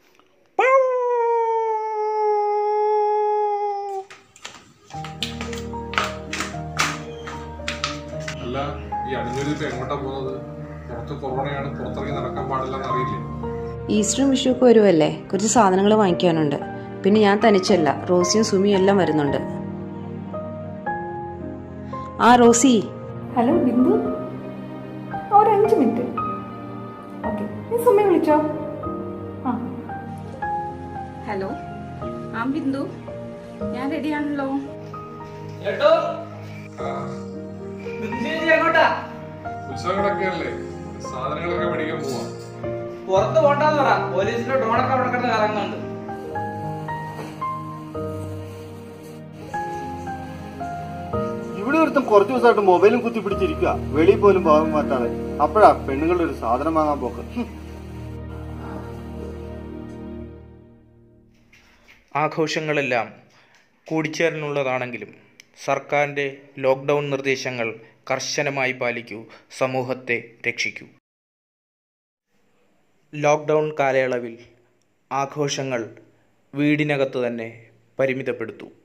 അല്ല, ഈ അടിഞ്ഞൊരു ഇപ്പൊ എങ്ങോട്ടാ പോകുന്നത്? പുറത്ത് കൊറോണയാണ്, പുറത്തിറങ്ങി നടക്കാൻ പാടില്ലെന്ന് അറിയില്ലേ? ഈസ്റ്ററും വിഷുവൊക്കെ വരുമല്ലേ, കുറച്ച് സാധനങ്ങൾ വാങ്ങിക്കാനുണ്ട്. പിന്നെ ഞാൻ തനിച്ചല്ല, റോസിയും സുമിയും എല്ലാം വരുന്നുണ്ട്. ആ റോസി. ഹലോ ബിന്ദു, ഒരു 5 മിനിറ്റ്. ഓക്കെ, നീ സുമയെ വിളിച്ചോ. ആ ഹലോ, ആ ബിന്ദു, ഞാൻ റെഡിയാണല്ലോ. ഉത്സവങ്ങളൊക്കെ അല്ലേ, സാധനങ്ങളൊക്കെ മേടിക്കാൻ പോവാ. പുറത്ത് പോണ്ടെന്ന് പറ, പോലീസിന്റെ ഡ്രോണൊക്കെ അവിടെ കിടന്ന് കറങ്ങുന്നുണ്ട്. ഇവിടെ ഒരുത്തും കുറച്ചു ദിവസമായിട്ട് മൊബൈലും കുത്തി പിടിച്ചിരിക്കുക, വെളിയിൽ പോലും പോകാൻ മാറ്റാതെ. അപ്പോഴാ പെണ്ണുങ്ങളുടെ ഒരു സാധനം വാങ്ങാൻ പോക്ക്. ആഘോഷങ്ങളെല്ലാം കൂടിച്ചേരനുള്ളതാണെങ്കിലും സർക്കാരിൻ്റെ ലോക്ക്ഡൗൺ നിർദ്ദേശങ്ങൾ കർശനമായി പാലിക്കൂ, സമൂഹത്തെ രക്ഷിക്കൂ. ലോക്ക്ഡൗൺ കാലയളവിൽ ആഘോഷങ്ങൾ വീടിനകത്ത് തന്നെ പരിമിതപ്പെടുത്തൂ.